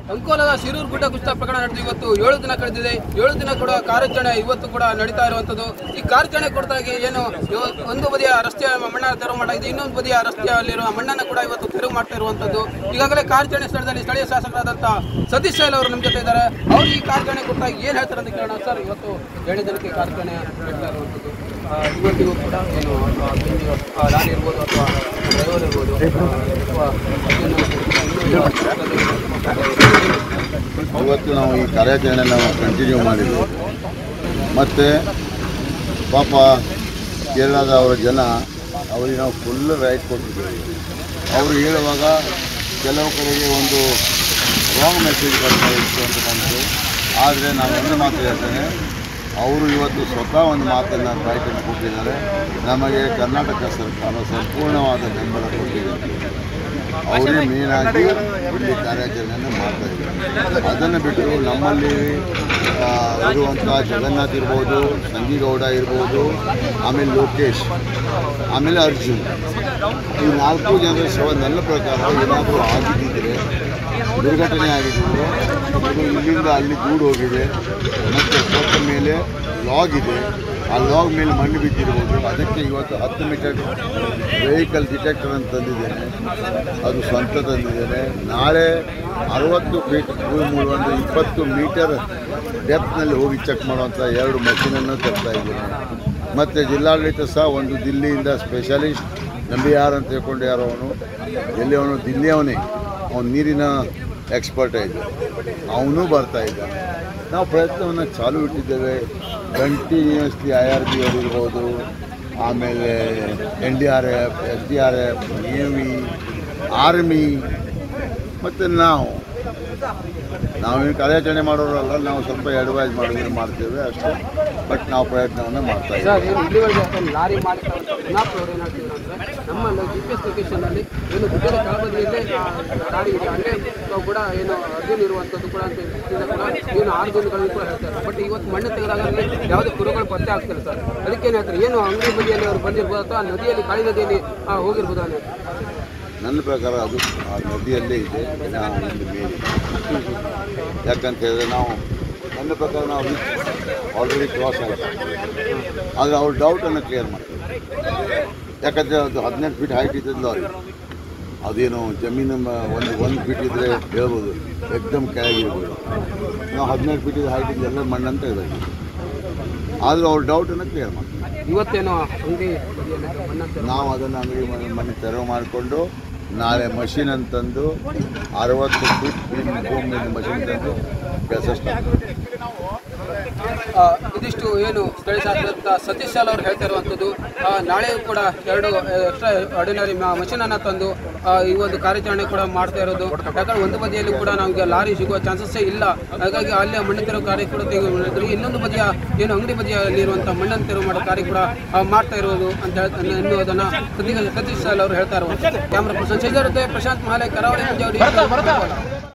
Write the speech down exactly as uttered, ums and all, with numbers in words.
ಅಂಕೋಲದ ಶಿರೂರು ಗುಡ್ಡ ಕುಸಿತ ಪ್ರಕರಣ ನಡೆದು ಇವತ್ತು ಏಳು ದಿನ ಕಳೆದಿದೆ. ಏಳು ದಿನ ಕೂಡ ಕಾರ್ಯಾಚರಣೆ ಇವತ್ತು ಕೂಡ ನಡೀತಾ ಇರುವಂಥದ್ದು. ಈ ಕಾರ್ಯಾಚರಣೆ ಕೊಡ್ತಾಗೆ ಏನು ಒಂದು ಬದಿಯ ರಸ್ತೆಯ ಮಣ್ಣನ್ನು ತೆರವು ಮಾಡಲಾಗಿದೆ, ಇನ್ನೊಂದು ಬದಿಯ ರಸ್ತೆಯಲ್ಲಿರುವ ಮಣ್ಣನ್ನು ಕೂಡ ಇವತ್ತು ತೆರವು ಮಾಡ್ತಾ ಇರುವಂಥದ್ದು. ಈಗಾಗಲೇ ಕಾರ್ಯಾಚರಣೆ ಸ್ಥಳದಲ್ಲಿ ಸ್ಥಳೀಯ ಶಾಸಕರಾದಂಥ ಸತೀಶ್ ಶೈಲ್ ಅವರು ನಮ್ಮ ಜೊತೆ ಇದ್ದಾರೆ. ಅವರು ಈ ಕಾರ್ಯಾಚರಣೆ ಕೊಟ್ಟಾಗ ಏನು ಹೇಳ್ತಾರೆ ಅಂತ ಕೇಳೋಣ. ಸರ್, ಇವತ್ತು ಏಳು ದಿನಕ್ಕೆ ಕಾರ್ಯಾಚರಣೆ ನಡೀತಾ ಇರುವಂಥದ್ದು, ಇವತ್ತಿಗೂ ಕೂಡ ಏನು ಲಾರಿ ಇರ್ಬೋದು ಅಥವಾ ಡ್ರೈವರ್ ಇರ್ಬೋದು ಅಥವಾ ಇವತ್ತು ನಾವು ಈ ಕಾರ್ಯಾಚರಣೆ ನಾವು ಕಂಟಿನ್ಯೂ ಮಾಡಿದ್ವಿ. ಮತ್ತು ಪಾಪ ಕೇರಳದ ಅವರ ಜನ ಅವರಿಗೆ ನಾವು ಫುಲ್ ರೈಟ್ ಕೊಟ್ಟಿದ್ದೇವೆ. ಅವರು ಹೇಳುವಾಗ ಕೆಲವು ಕಡೆಗೆ ಒಂದು ರಾಂಗ್ ಮೆಸೇಜ್ ಬರ್ತಾ ಇತ್ತು ಅಂತ ಬಂತು. ಆದರೆ ನಾನು ಒಂದು ಮಾತು ಹೇಳ್ತೇನೆ, ಅವರು ಇವತ್ತು ಸ್ವತಃ ಒಂದು ಮಾತನ್ನು ರೈಟನ್ನು ಕೊಟ್ಟಿದ್ದಾರೆ. ನಮಗೆ ಕರ್ನಾಟಕ ಸರ್ಕಾರ ಸಂಪೂರ್ಣವಾದ ಬೆಂಬಲ ಕೊಟ್ಟಿದೆ. ಅವರೇ ಮೇನಾಗಿ ಇಲ್ಲಿ ಕಾರ್ಯಾಚರಣೆಯನ್ನು ಮಾಡ್ತಾಯಿದ್ದಾರೆ. ಅದನ್ನು ಬಿಟ್ಟು ನಮ್ಮಲ್ಲಿ ಇರುವಂಥ ಜಗನ್ನಾಥ್ ಇರ್ಬೋದು, ಸಂಗೀಗೌಡ ಇರ್ಬೋದು, ಆಮೇಲೆ ಲೋಕೇಶ್, ಆಮೇಲೆ ಅರ್ಜುನ್, ಈ ನಾಲ್ಕು ಜನರ ಶವ ನನ್ನ ಪ್ರಕಾರ ಏನಾದರೂ ಆಗಿದ್ದರೆ, ದುರ್ಘಟನೆ ಆಗಿದ್ದರೆ, ಇದು ಇಲ್ಲಿಂದ ಅಲ್ಲಿ ದೂರ ಹೋಗಿದೆ ಮತ್ತು ಕೊಟ್ಟ ಮೇಲೆ ಲಾಗ್ ಇದೆ, ಆ ಲಾಗ್ ಮೇಲೆ ಮಣ್ಣು ಬಿದ್ದಿರ್ಬೋದು. ಅದಕ್ಕೆ ಇವತ್ತು ಹತ್ತು ಮೀಟರ್ ವೆಹಿಕಲ್ ಡಿಟೆಕ್ಟರ್ ಅಂತ ತಂದಿದ್ದೇನೆ, ಅದು ಸ್ವಂತ ತಂದಿದ್ದೇನೆ. ನಾಳೆ ಅರವತ್ತು ಫೀಟ್ ಭೂಮಿ ಒಂದು ಇಪ್ಪತ್ತು ಮೀಟರ್ ಡೆಪ್ತ್ನಲ್ಲಿ ಹೋಗಿ ಚೆಕ್ ಮಾಡುವಂಥ ಎರಡು ಮಷೀನನ್ನು ತರ್ತಾ ಇದ್ದೇನೆ. ಮತ್ತು ಜಿಲ್ಲಾಡಳಿತ ಸಹ ಒಂದು ದಿಲ್ಲಿಯಿಂದ ಸ್ಪೆಷಲಿಸ್ಟ್ ಎಂ ಬಿ ಆರ್ ಅಂತ ಹೇಳ್ಕೊಂಡು ಯಾರೋ ಅವನು ಎಲ್ಲಿ ಅವನು ದಿಲ್ಲಿಯವನೇ, ಅವನು ನೀರಿನ ಎಕ್ಸ್ಪರ್ಟ್ ಆಯಿತು, ಅವನು ಬರ್ತಾ ಇದ್ದಾನೆ. ನಾವು ಪ್ರಯತ್ನವನ್ನು ಚಾಲೂ ಇಟ್ಟಿದ್ದೇವೆ. ಕಂಟಿನ್ಯೂಸ್ಲಿ ಐ ಆರ್ ಬಿ ಅವರು ಇರ್ಬೋದು, ಆಮೇಲೆ N D R F, S D R F, navy, army ಮತ್ತು ನಾವು ನಾವೇನು ಕಾರ್ಯಾಚರಣೆ ಮಾಡೋರಲ್ಲ, ನಾವು ಸ್ವಲ್ಪ ಅಡ್ವೈಸ್ ಮಾಡಿದ್ರೆ ಮಾಡ್ತೇವೆ ಅಷ್ಟೇ. ಬಟ್ ನಾವು ಪ್ರಯತ್ನವನ್ನು ಮಾಡ್ತಾ ಇದ್ದೀವಿ. ಲಾರಿ ಮಾಲೀಕ ದಿನಾಪುರವರು ಏನಾಗ್ತಿದ್ರು ಅಂದರೆ, ನಮ್ಮ ಜಿ ಪಿ ಎಸ್ ಲೊಕೇಶನಲ್ಲಿ ಏನು ಗುಡ್ಡದ ಕೆಳಬದಿಯಲ್ಲೇ ಗಾಡಿ ಇದೆ, ಅಲ್ಲೇ ಕೂಡ ಏನು ಅರ್ಜುನ್ ಇರುವಂಥದ್ದು ಕೂಡ ಅಂತ ಕೂಡ ಏನು ಆರು ದಿನಗಳನ್ನು ಕೂಡ ಹೇಳ್ತಾರೆ. ಬಟ್ ಇವತ್ತು ಮಣ್ಣು ತೆಗೆದಾಗ ಯಾವುದೇ ಕುರುಗಳು ಪತ್ತೆ ಆಗ್ತಿಲ್ಲ ಸರ್. ಅದಕ್ಕೇನು ಹೇಳ್ತಾರೆ, ಏನು ಅಂಗಡಿ ಬದಿಯಲ್ಲಿ ಅವ್ರು ಬಂದಿರ್ಬೋದು ಅಥವಾ ನದಿಯಲ್ಲಿ ಕಾಳಿ ನದಿಯಲ್ಲಿ ಹೋಗಿರ್ಬೋದು ಅನ್ನೋದು ನನ್ನ ಪ್ರಕಾರ ಅದು ಆ ನದಿಯಲ್ಲೇ ಇದೆ ಇಲ್ಲಿ ಮೇಲೆ. ಯಾಕಂತ ಹೇಳಿದ್ರೆ ನಾವು ನನ್ನ ಪ್ರಕಾರ ನಾವು ಆಲ್ರೆಡಿ ಕ್ರಾಸ್ ಆಯಿತು. ಆದರೆ ಅವ್ರ ಡೌಟನ್ನು ಕ್ಲಿಯರ್ ಮಾಡ್ತಾರೆ. ಯಾಕಂದರೆ ಅದು ಹದಿನೆಂಟು ಫೀಟ್ ಹೈಟ್ ಇದ್ದದ್ದು ಅವ್ರಿಗೆ, ಅದೇನು ಜಮೀನು ಒಂದು ಒಂದು ಫೀಟ್ ಇದ್ದರೆ ಹೇಳ್ಬೋದು, ಎಕ್ದಮ್ ಕೆಳಗಿರ್ಬೋದು. ನಾವು ಹದಿನೆಂಟು ಫೀಟ್ ಹೈಟ್ ಇದ್ದು ಎಲ್ಲ ಮಣ್ಣಂತ ಇರೋದು. ಆದರೂ ಅವ್ರ ಡೌಟನ್ನು ಕ್ಲಿಯರ್ ಮಾಡ್ತಾರೆ. ಇವತ್ತೇನೋ ಅಂಗಡಿ ನಾವು ಅದನ್ನು ಅಂಗಡಿ ಮನೆ ತೆರವು ಮಾಡಿಕೊಂಡು ನಾಳೆ ಮಷೀನ್ ಅಂತಂದು ಅರವತ್ತು ಫೀಟ್ ಭೂಮಿ ಮಷೀನ್ ತಂದು ಕೆಲಸ ಸ್ಟಾರ್ಟ್ ಮಾಡ್ತೀವಿ. ಇದಿಷ್ಟು ಏನು ಸ್ಥಳೀಯ ಶಾಸಕ ಸತೀಶ್ ಶಾಲ್ ಅವರು ಹೇಳ್ತಾ ಇರುವಂಥದ್ದು. ನಾಳೆಯೂ ಕೂಡ ಎರಡು ಎಕ್ಸ್ಟ್ರಾ ಆರ್ಡಿನರಿ ಮಷೀನನ್ನು ತಂದು ಈ ಒಂದು ಕಾರ್ಯಾಚರಣೆ ಕೂಡ ಮಾಡ್ತಾ ಇರೋದು. ಯಾಕಂದರೆ ಒಂದು ಬದಿಯಲ್ಲಿ ಕೂಡ ನಮಗೆ ಲಾರಿ ಸಿಗುವ ಚಾನ್ಸಸ್ಸೇ ಇಲ್ಲ. ಹಾಗಾಗಿ ಅಲ್ಲಿ ಮಣ್ಣು ತೆರವು ಕಾರ್ಯ ಕೂಡ ತೆಗೆದು ಇನ್ನೊಂದು ಬದಿಯ ಏನು ಅಂಗಡಿ ಬದಿಯಲ್ಲಿರುವಂಥ ಮಣ್ಣನ್ನು ತೆರವು ಮಾಡೋ ಕಾರ್ಯ ಕೂಡ ಮಾಡ್ತಾ ಇರೋದು ಅಂತ ಹೇಳ್ತಾರೆ ಎನ್ನುವುದನ್ನು ಸತೀಶ್ ಶಾಲ್ ಅವರು ಹೇಳ್ತಾ ಇರುವಂಥದ್ದು. ಕ್ಯಾಮ್ರಾ ಪರ್ಸನ್ ಶೇಜರ್ ಜೊತೆ ಪ್ರಶಾಂತ್ ಮಹಾಲೆ, ಕರಾವಳಿ ಮುಂಜಾವಳಿ.